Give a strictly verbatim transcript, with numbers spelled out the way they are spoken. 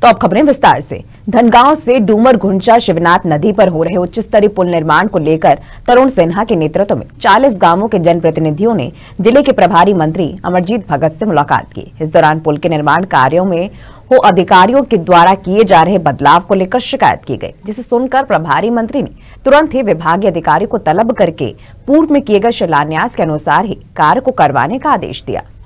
तो अब खबरें विस्तार से। धनगांव से डूमर घुंचा शिवनाथ नदी पर हो रहे उच्च स्तरीय पुल निर्माण को लेकर तरुण सिन्हा के नेतृत्व में चालीस गांवों के जनप्रतिनिधियों ने जिले के प्रभारी मंत्री अमरजीत भगत से मुलाकात की। इस दौरान पुल के निर्माण कार्यों में हो अधिकारियों के द्वारा किए जा रहे बदलाव को लेकर शिकायत की गई, जिसे सुनकर प्रभारी मंत्री ने तुरंत ही विभागीय अधिकारी को तलब करके पूर्व में किए गए शिलान्यास के अनुसार ही कार्य को करवाने का आदेश दिया।